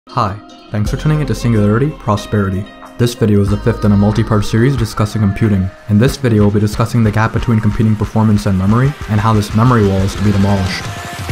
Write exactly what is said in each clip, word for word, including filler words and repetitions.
Hi, thanks for tuning into Singularity Prosperity. This video is the fifth in a multi-part series discussing computing. In this video, we'll be discussing the gap between computing performance and memory, and how this memory wall is to be demolished.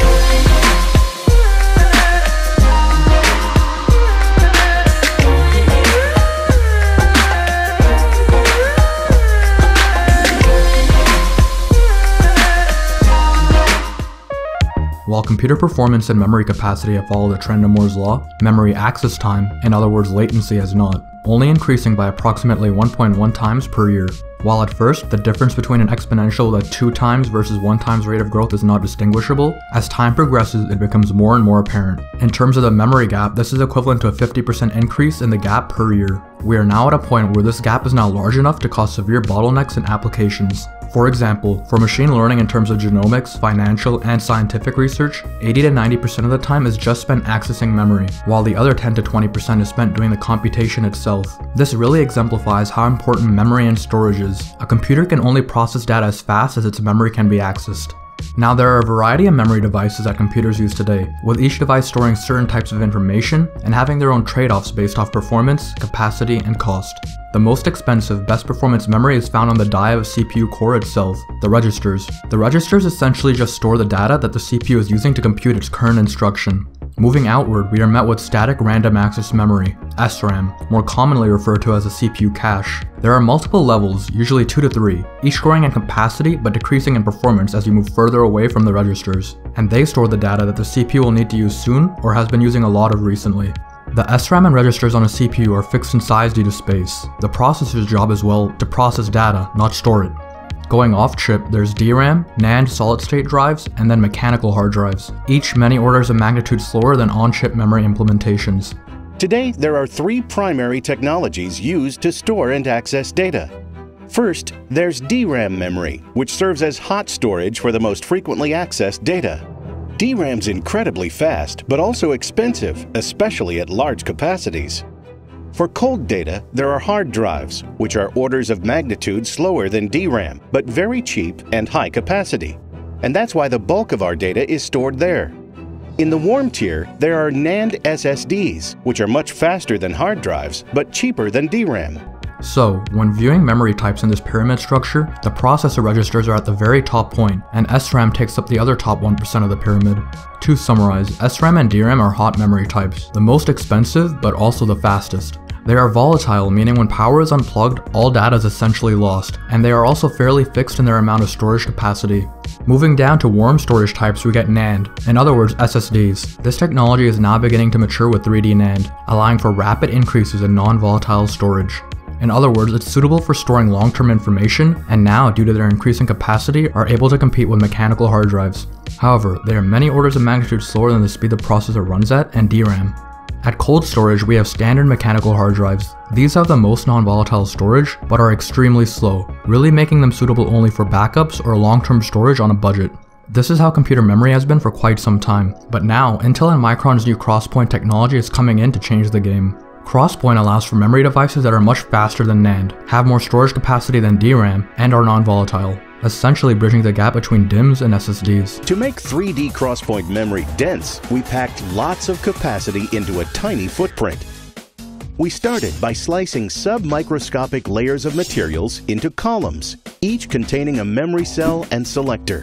While computer performance and memory capacity have followed the trend of Moore's law, memory access time, in other words latency, has not, only increasing by approximately one point one times per year. While at first, the difference between an exponential at two times versus one times rate of growth is not distinguishable, as time progresses it becomes more and more apparent. In terms of the memory gap, this is equivalent to a fifty percent increase in the gap per year. We are now at a point where this gap is now large enough to cause severe bottlenecks in applications. For example, for machine learning in terms of genomics, financial, and scientific research, eighty to ninety percent of the time is just spent accessing memory, while the other ten to twenty percent is spent doing the computation itself. This really exemplifies how important memory and storage is. A computer can only process data as fast as its memory can be accessed. Now, there are a variety of memory devices that computers use today, with each device storing certain types of information and having their own trade-offs based off performance, capacity, and cost. The most expensive, best performance memory is found on the die of a C P U core itself, the registers. The registers essentially just store the data that the C P U is using to compute its current instruction. Moving outward, we are met with static random access memory, S RAM, more commonly referred to as a C P U cache. There are multiple levels, usually two to three, each growing in capacity but decreasing in performance as you move further away from the registers, and they store the data that the C P U will need to use soon or has been using a lot of recently. The S RAM and registers on a C P U are fixed in size due to space. The processor's job is, well, to process data, not store it. Going off-chip, there's D RAM, NAND solid-state drives, and then mechanical hard drives, each many orders of magnitude slower than on-chip memory implementations. Today, there are three primary technologies used to store and access data. First, there's D RAM memory, which serves as hot storage for the most frequently accessed data. D RAM's incredibly fast, but also expensive, especially at large capacities. For cold data, there are hard drives, which are orders of magnitude slower than D RAM, but very cheap and high capacity. And that's why the bulk of our data is stored there. In the warm tier, there are NAND S S Ds, which are much faster than hard drives, but cheaper than D RAM. So, when viewing memory types in this pyramid structure, the processor registers are at the very top point, and S RAM takes up the other top one percent of the pyramid. To summarize, S RAM and D RAM are hot memory types, the most expensive but also the fastest. They are volatile, meaning when power is unplugged, all data is essentially lost, and they are also fairly fixed in their amount of storage capacity. Moving down to warm storage types, we get NAND, in other words S S Ds. This technology is now beginning to mature with three D NAND, allowing for rapid increases in non-volatile storage. In other words, it's suitable for storing long-term information, and now, due to their increasing capacity, are able to compete with mechanical hard drives. However, they are many orders of magnitude slower than the speed the processor runs at, and D RAM. At cold storage, we have standard mechanical hard drives. These have the most non-volatile storage, but are extremely slow, really making them suitable only for backups or long-term storage on a budget. This is how computer memory has been for quite some time, but now, Intel and Micron's new Crosspoint technology is coming in to change the game. Crosspoint allows for memory devices that are much faster than NAND, have more storage capacity than D RAM, and are non-volatile, essentially bridging the gap between D I Ms and S S Ds. To make three D Crosspoint memory dense, we packed lots of capacity into a tiny footprint. We started by slicing sub-microscopic layers of materials into columns, each containing a memory cell and selector.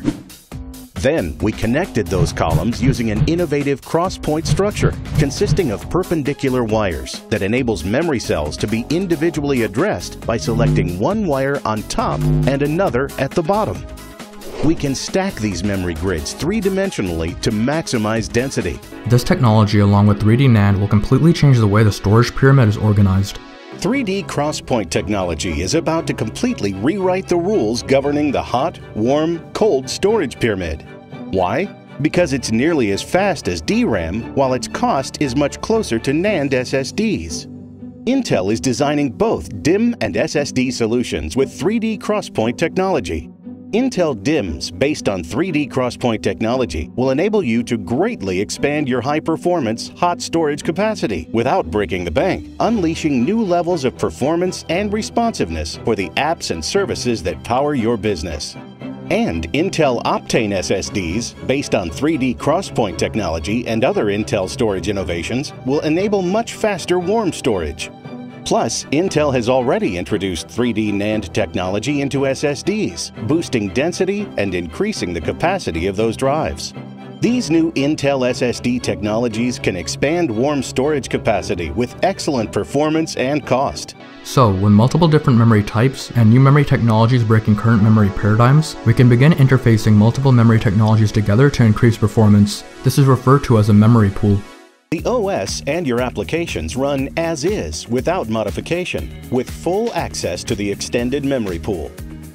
Then, we connected those columns using an innovative cross-point structure consisting of perpendicular wires that enables memory cells to be individually addressed by selecting one wire on top and another at the bottom. We can stack these memory grids three-dimensionally to maximize density. This technology, along with three D NAND, will completely change the way the storage pyramid is organized. three D Crosspoint technology is about to completely rewrite the rules governing the hot, warm, cold storage pyramid. Why? Because it's nearly as fast as D RAM, while its cost is much closer to NAND S S Ds. Intel is designing both D I M and S S D solutions with three D Crosspoint technology. Intel D I Ms based on three D Crosspoint technology will enable you to greatly expand your high-performance hot storage capacity without breaking the bank, unleashing new levels of performance and responsiveness for the apps and services that power your business. And Intel Optane S S Ds, based on three D crosspoint technology and other Intel storage innovations, will enable much faster warm storage. Plus, Intel has already introduced three D NAND technology into S S Ds, boosting density and increasing the capacity of those drives. These new Intel S S D technologies can expand warm storage capacity with excellent performance and cost. So, with multiple different memory types and new memory technologies breaking current memory paradigms, we can begin interfacing multiple memory technologies together to increase performance. This is referred to as a memory pool. The O S and your applications run as is, without modification, with full access to the extended memory pool.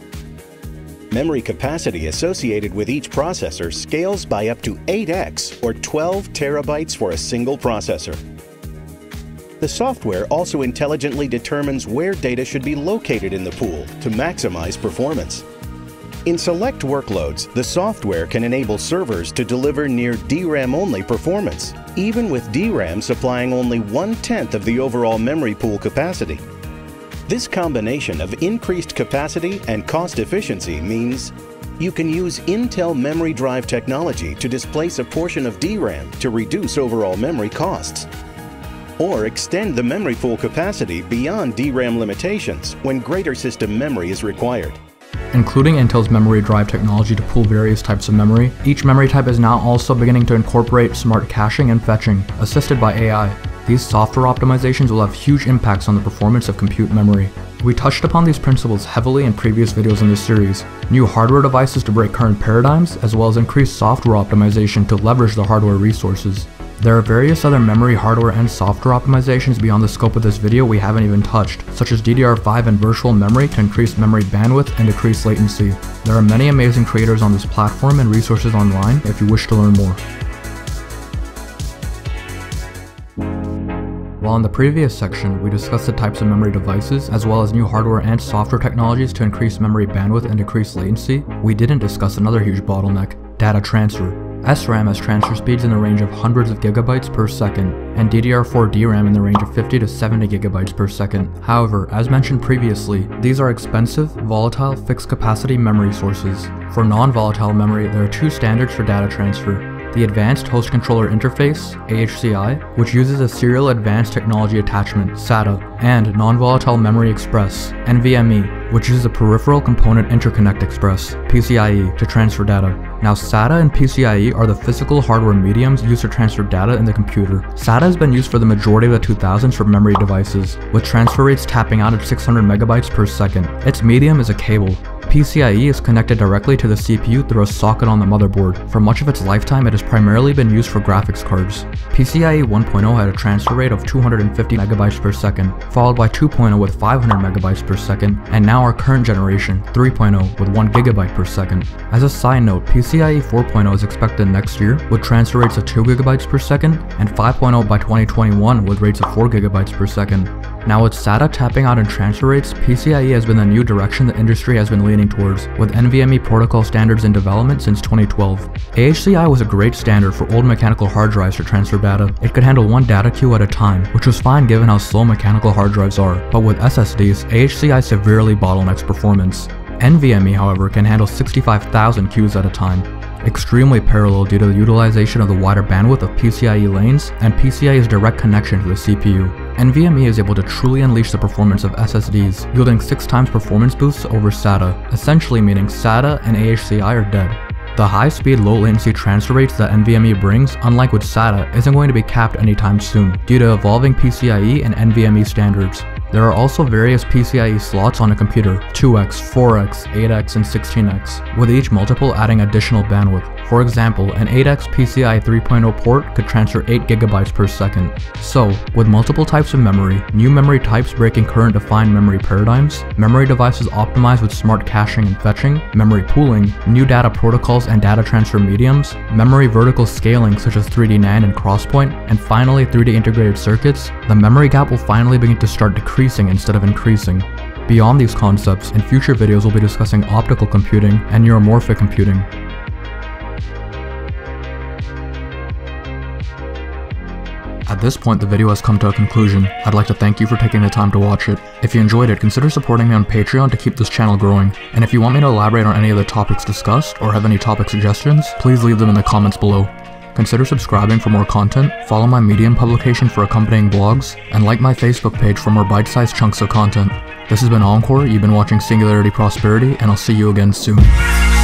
Memory capacity associated with each processor scales by up to eight x, or twelve terabytes for a single processor. The software also intelligently determines where data should be located in the pool to maximize performance. In select workloads, the software can enable servers to deliver near D RAM-only performance, even with D RAM supplying only one-tenth of the overall memory pool capacity. This combination of increased capacity and cost efficiency means you can use Intel memory drive technology to displace a portion of D RAM to reduce overall memory costs, or extend the memory pool capacity beyond D RAM limitations when greater system memory is required. Including Intel's memory drive technology to pool various types of memory, each memory type is now also beginning to incorporate smart caching and fetching, assisted by A I. These software optimizations will have huge impacts on the performance of compute memory. We touched upon these principles heavily in previous videos in this series. New hardware devices to break current paradigms, as well as increased software optimization to leverage the hardware resources. There are various other memory, hardware, and software optimizations beyond the scope of this video we haven't even touched, such as D D R five and virtual memory to increase memory bandwidth and decrease latency. There are many amazing creators on this platform and resources online if you wish to learn more. While in the previous section, we discussed the types of memory devices, as well as new hardware and software technologies to increase memory bandwidth and decrease latency, we didn't discuss another huge bottleneck: data transfer. S RAM has transfer speeds in the range of hundreds of gigabytes per second, and D D R four D RAM in the range of fifty to seventy gigabytes per second. However, as mentioned previously, these are expensive, volatile, fixed capacity memory sources. For non-volatile memory, there are two standards for data transfer: the Advanced Host Controller Interface, A H C I, which uses a Serial Advanced Technology Attachment, SATA, and Non-Volatile Memory Express, N V M E, which uses a Peripheral Component Interconnect Express, P C I E, to transfer data. Now, SATA and P C I E are the physical hardware mediums used to transfer data in the computer. SATA has been used for the majority of the two thousands for memory devices, with transfer rates tapping out at six hundred megabytes per second. Its medium is a cable. P C I E is connected directly to the C P U through a socket on the motherboard. For much of its lifetime, it has primarily been used for graphics cards. P C I E one point oh had a transfer rate of two hundred fifty megabytes per second, followed by two point oh with five hundred megabytes per second, and now our current generation, three point oh, with one gigabyte per second. As a side note, P C I E four point oh is expected next year with transfer rates of two gigabytes per second, and five point oh by twenty twenty-one with rates of four gigabytes per second. Now, with SATA tapping out in transfer rates, P C I E has been the new direction the industry has been leaning towards, with N V M E protocol standards in development since twenty twelve. A H C I was a great standard for old mechanical hard drives to transfer data. It could handle one data queue at a time, which was fine given how slow mechanical hard drives are, but with S S Ds, A H C I severely bottlenecks performance. N V M E, however, can handle sixty-five thousand queues at a time, extremely parallel due to the utilization of the wider bandwidth of P C I E lanes and P C I E's direct connection to the C P U. N V M E is able to truly unleash the performance of S S Ds, yielding six times performance boosts over SATA, essentially meaning SATA and A H C I are dead. The high-speed, low-latency transfer rates that N V M E brings, unlike with SATA, isn't going to be capped anytime soon, due to evolving P C I E and N V M E standards. There are also various P C I E slots on a computer, two x, four x, eight x, and sixteen x, with each multiple adding additional bandwidth. For example, an eight x P C I E three point oh port could transfer eight gigabytes per second. So, with multiple types of memory, new memory types breaking current defined memory paradigms, memory devices optimized with smart caching and fetching, memory pooling, new data protocols and data transfer mediums, memory vertical scaling such as three D NAND and Crosspoint, and finally three D integrated circuits, the memory gap will finally begin to start decreasing instead of increasing. Beyond these concepts, in future videos we'll be discussing optical computing and neuromorphic computing. At At this point, the video has come to a conclusion. I'd like to thank you for taking the time to watch it. If you enjoyed it, consider supporting me on Patreon to keep this channel growing. And if you want me to elaborate on any of the topics discussed, or have any topic suggestions, please leave them in the comments below. Consider subscribing for more content, follow my Medium publication for accompanying blogs, and like my Facebook page for more bite-sized chunks of content. This has been Encore, you've been watching Singularity Prosperity, and I'll see you again soon.